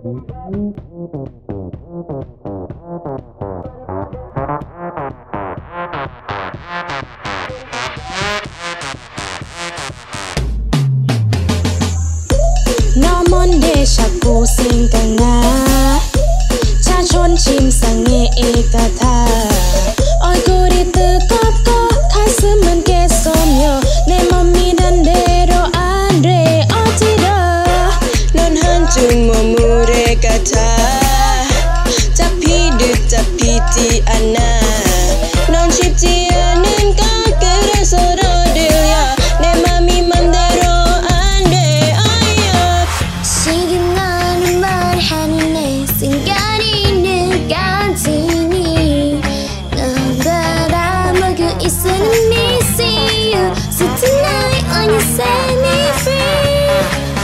Nomonde shaku singkanga Chachon chim sange ekatha Oi kuri tekap ko Kaisemen ke somyo Ne mami dan dero andre otida Non hancung momure kata Tapi duk tapi ti ana Non chipti anin ka kere soro dilya Ne mami mandero andre ayak 시간은 말하네 생각이는 간지니 넌 바라보고 있으니 missing you So tonight when you set me free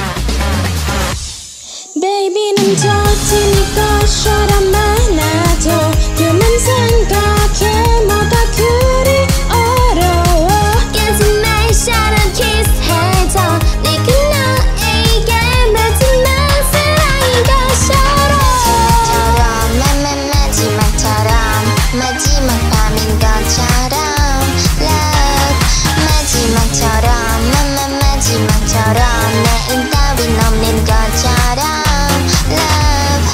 Baby 는 좋으니까 shora만 놔둬 그만 생각해 뭐가 그리 어려워 거짓말 샤라 키스해줘 내가 너에게 마지막 사랑인 것처럼 마지막처럼 마지막 밤인 것처럼 Love 마지막처럼 마지막처럼 내인 따윈 없는 것처럼 Love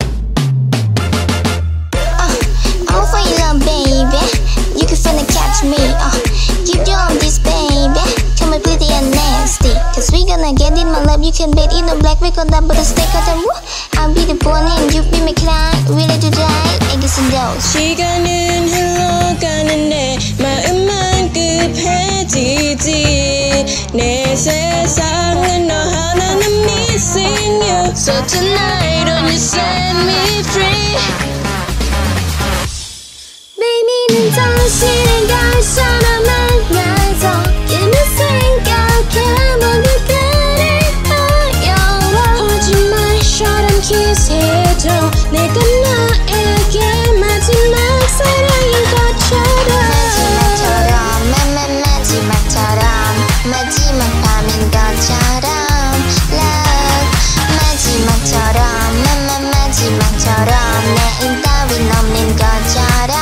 I'll fall in love baby You can finna catch me Give you all this baby Tell me pretty and nasty Cause we gonna get it my love You can bet in the black we gon' double the stick Cause I'll be the one and you be my client Really to die 애기순 dose 시간은 흘러가는데 마음만 급해지지 내 세상은 너 하나는 missing you So tonight don't you set me free Baby는 정신을 가셔라 만나서 그만 생각해 모두 그리 어려워 거짓말처럼 키스해줘 내가 너에게 마지막 사랑인 것처럼 마지막처럼 마지막 밤인 것처럼 Love 마지막처럼 마지막처럼 내인 따윈 없는 것처럼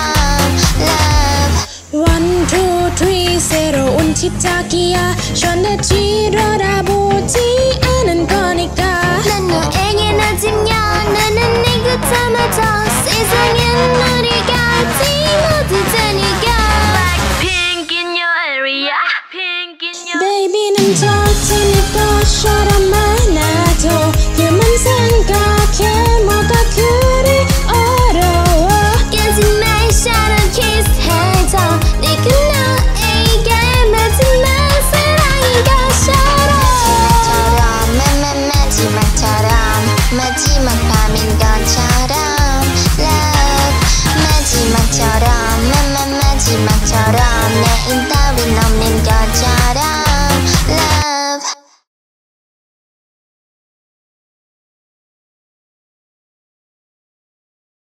Love 1, 2, 3 새로운 시작이야 전에 뒤돌아보지 않은 거니까 난 너에게 낮으면 나는 네 끝마저 세상엔 우리 같이 모두 되니까 Like pink in your area Pink in your Baby는 좋으니까 shora만 놔둬 그만 생각해 뭐가 그리 어려워 거짓말 샤라 키스해줘 내가 너에게 마지막 사랑인 것처럼 마지막처럼 마지막 밤인